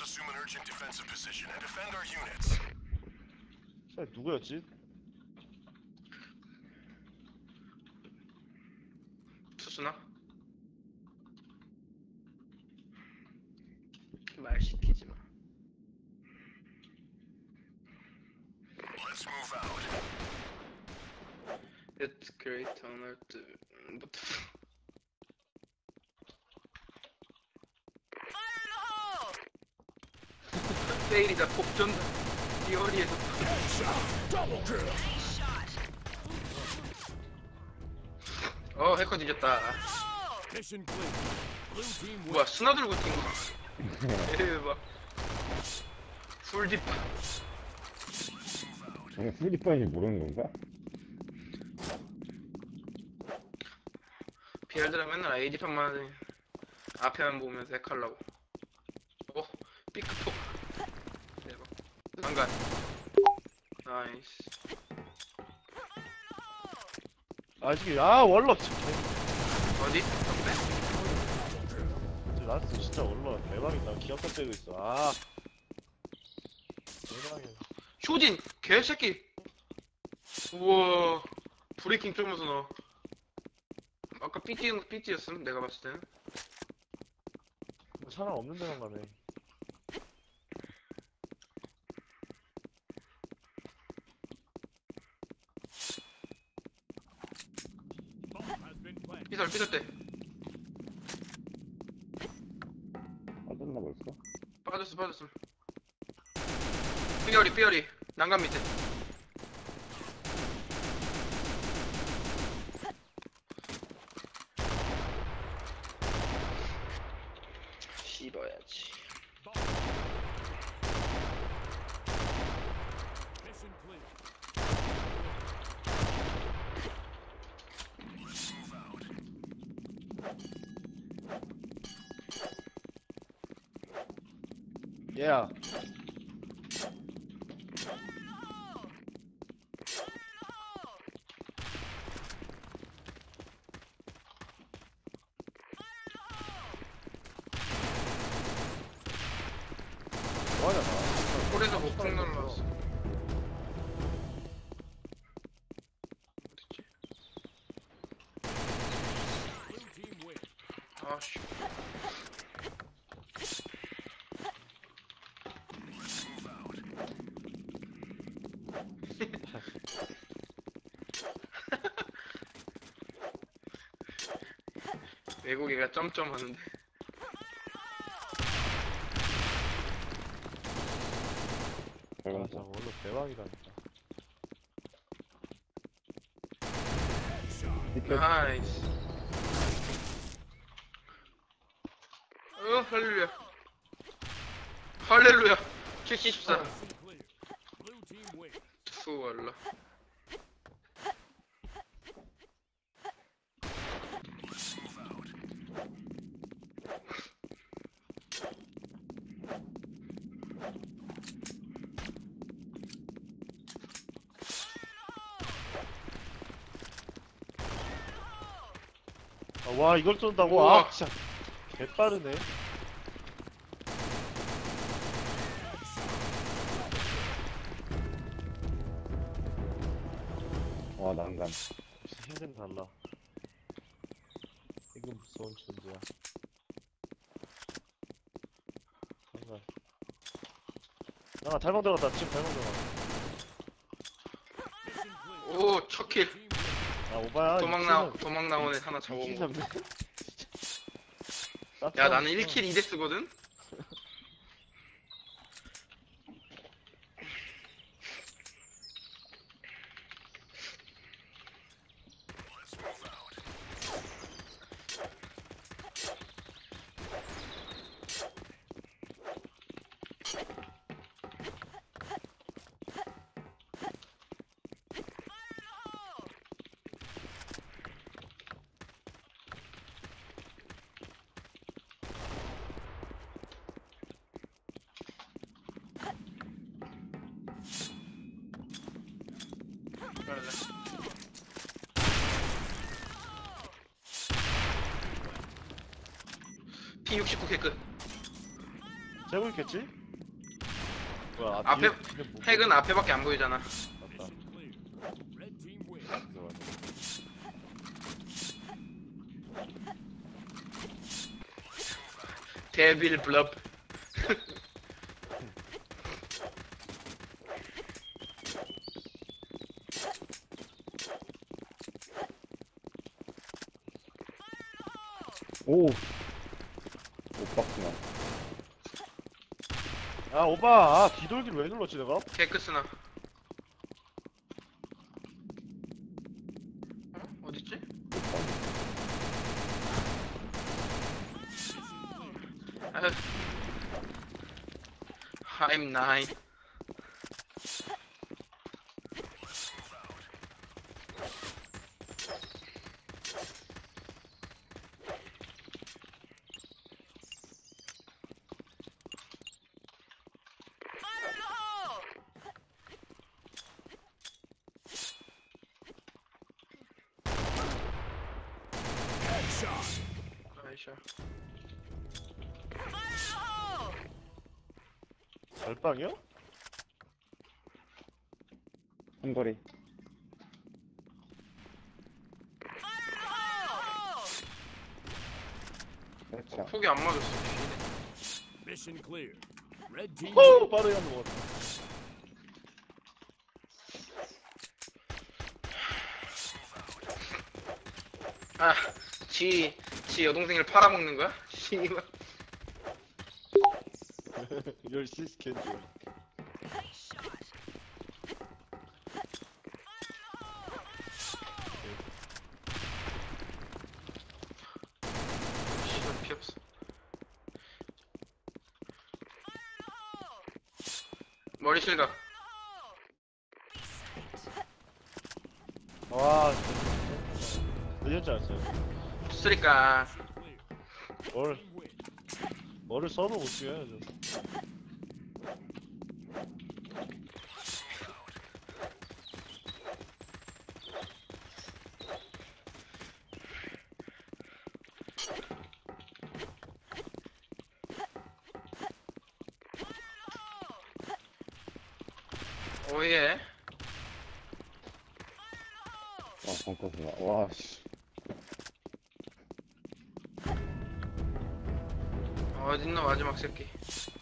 assume an urgent defensive position and defend our units. 누구였지? 투수나? 말 시키지 마. Let's move out. It's great honor to. What the f. Fire in the hole! 세일이다 폭전다. 리얼리에서. Double kill. Nice shot. 해커 뒤졌다. Hole! Mission clear. Blue team 뭐야 스나 들고 뛴 거. 대박. 풀딥. 프리파인지 모르는 건가? 비엘드랑 맨날 AD판만 하더니 앞에만 보면서 핵하려고. 삐크폭. 대박. 난간. 나이스. 아직 월러 어디? 옆에? 라스트 진짜 월러 대박이다. 기억도 빼고 있어. 대박이야. 쇼딘 개새끼. 우와 브레이킹 쪼면서 나. 아까 삐띠였음 내가 봤을 때는. 사람 없는 데만 가네. 삐설 때 빠졌나 벌써? 빠졌어. 삐어리 난간 밑에. 씹어야지. Mission clear. Yeah. 뭐하냐 나. 홀에서 목풍 날라왔어. 어딨지? Blue team win. 아씨. 외국애가 점점하는데. 진짜 월러 대박이다 진짜. 나이스. 할렐루야. 74. Mission clear. Blue team win. 투월라. 와 이걸 쏜다고? 우와. 진짜 개빠르네. 와 난간. 힘은 달라. 이건 무서운 존재야. 나 달방 들어갔다. 지금 달방 들어가. Mission clear. 오, 첫 킬. Team win. 아 오바야. 도망 나온 애 하나 잡아먹어. 잡네. 야, 나는 1킬 2데스거든? P69 개끝. 세고 있겠지? 뭐야, 앞에, 뒤에 뭐- 핵은 앞에밖에 안 보이잖아. 맞다. Mission clear. Red team wins. 맞아, 맞아. 데빌 블럽. 오! 오박스나. 아, 오빠! 아, 뒤돌기를 왜 눌렀지, 내가? 케이크스나. 어딨지? 아휴. I'm nine. Headshot. 아이샤. 별빵이요? 한거리. 그렇죠. 폭이 안 맞았어. Mission clear. Red team 호! 빠르게 한번 먹었다. 아, 지 여동생을 팔아먹는 거야? 씨발. 열시 스캔줄. 씨발 피 없어. 머리 실각. 와, 진짜. 늦은 줄 알았어요. 쓰리까. clear. 뭘, Team win. 뭐를 써도 못 죽여야죠. 오예. 와, 벙커스나. 와, 씨. 어딨노 마지막 새끼.